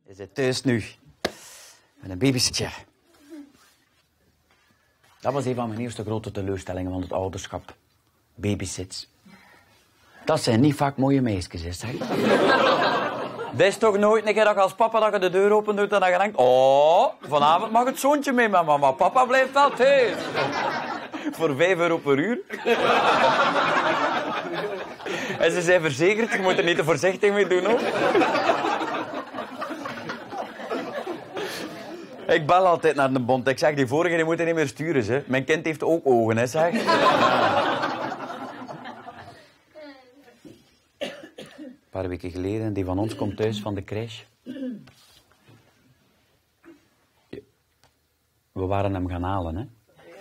Je zit thuis nu. Met een babytje. Dat was een van mijn eerste grote teleurstellingen van het ouderschap. Babysits. Dat zijn niet vaak mooie meisjes, hè, zeg. Dat is toch nooit een keer dat je als papa dat je de deur open doet en dat je denkt... Oh, vanavond mag het zoontje mee met mama. Papa blijft wel thuis. Voor €5 per uur. En ze zijn verzekerd, je moet er niet te voorzichtig mee doen, hoor. Ik bel altijd naar de bond. Ik zeg, die vorige die moet je niet meer sturen, hè. Mijn kind heeft ook ogen, hè, zeg. Ja. Een paar weken geleden, die van ons komt thuis van de crash. We waren hem gaan halen, hè.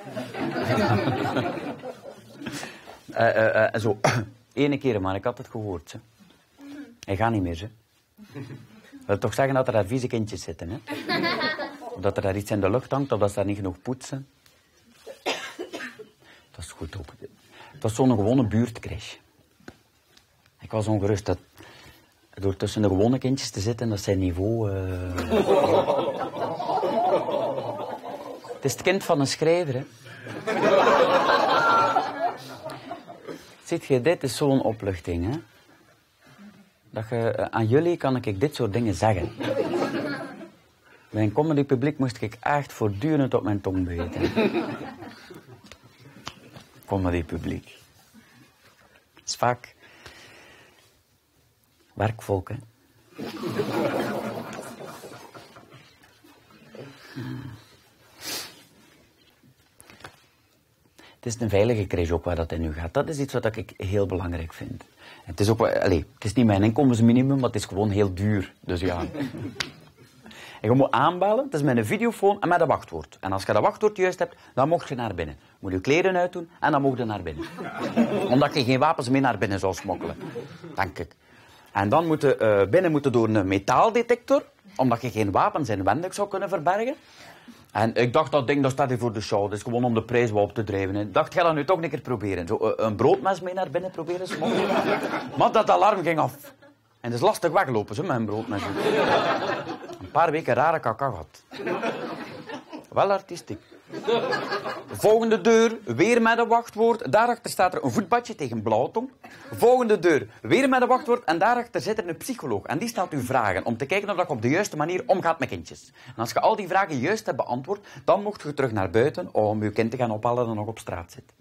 Zo, ene keer, maar ik had het gehoord, hè. Hij gaat niet meer, hè. Dat wil toch zeggen dat er daar vieze kindjes zitten, hè. Of dat er daar iets in de lucht hangt, of dat ze daar niet genoeg poetsen. Dat is goed ook. Het was zo'n gewone buurtcrash. Ik was ongerust dat door tussen de gewone kindjes te zitten, dat zijn niveau... Het is het kind van een schrijver, hè. Ziet je, dit is zo'n opluchting, hè. Dat je, aan jullie kan ik dit soort dingen zeggen. Bij een comedypubliek moest ik echt voortdurend op mijn tong bijten. Comedypubliek. Het is vaak werkvolk, hè. Het is een veilige crash ook waar dat in nu gaat. Dat is iets wat ik heel belangrijk vind. Het is ook, het is niet mijn inkomensminimum, maar het is gewoon heel duur. Dus ja. En je moet aanbellen, het is met een videofoon en met een wachtwoord. En als je dat wachtwoord juist hebt, dan mocht je naar binnen. Je moet je kleren uitdoen en dan mocht je naar binnen. Omdat je geen wapens mee naar binnen zou smokkelen. Denk ik. En dan moet je binnen moeten door een metaaldetector, omdat je geen wapens inwendig zou kunnen verbergen. En ik dacht, dat ding dat staat hier voor de show. Dat is gewoon om de prijs wat op te drijven. Ik dacht, ga dat nu toch een keer proberen. Zo, een broodmes mee naar binnen proberen smokkelen. Maar dat alarm ging af. En het is lastig weglopen, zo, met een broodmes. Een paar weken rare kaka gehad. Wel artistiek. Volgende deur, weer met een wachtwoord. Daarachter staat er een voetbadje tegen blauwtong. Volgende deur, weer met een wachtwoord. En daarachter zit er een psycholoog. En die stelt u vragen om te kijken of je op de juiste manier omgaat met kindjes. En als je al die vragen juist hebt beantwoord, dan mocht je terug naar buiten om je kind te gaan ophalen dat nog op straat zit.